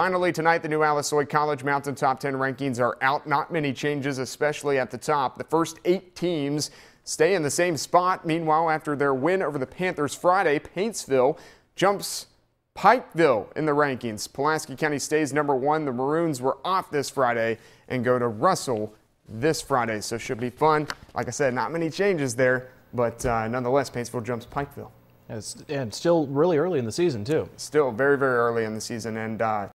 Finally tonight, the new Lloyd College Mountain Top 10 rankings are out. Not many changes, especially at the top. The first 8 teams stay in the same spot. Meanwhile, after their win over the Panthers Friday, Paintsville jumps Pikeville in the rankings. Pulaski County stays number 1. The Maroons were off this Friday and go to Russell this Friday, so should be fun. Like I said, not many changes there, but nonetheless, Paintsville jumps Pikeville. And still really early in the season, too. Still very, very early in the season, and